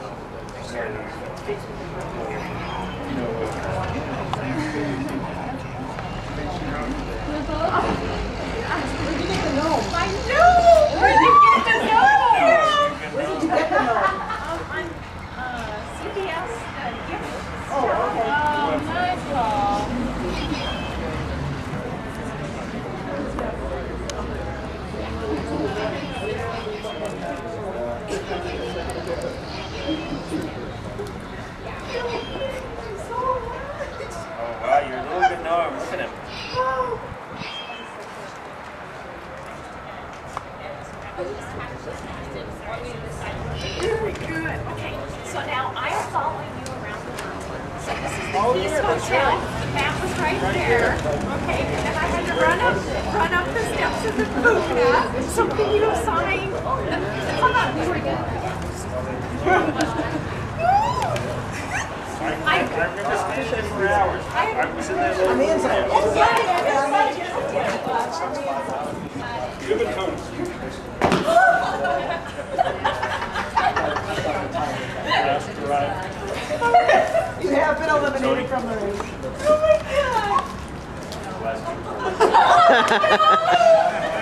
Where'd you get the gnome? I know! Where'd you get the gnome? Where did you get the gnome? On CBS gift. Oh, okay. Nice ball. Wow, you're a little bit gnome. Look at him. Very good. Okay, so now I'm following you around the room. So this is the East Hotel. The map was right there. Okay, and then I had to run up the steps of the Buddha. So can you sign? Hold on, before you. I remember staying there for hours. I was in there. On the inside. Good with cones. You have been eliminated from the race. Oh my God!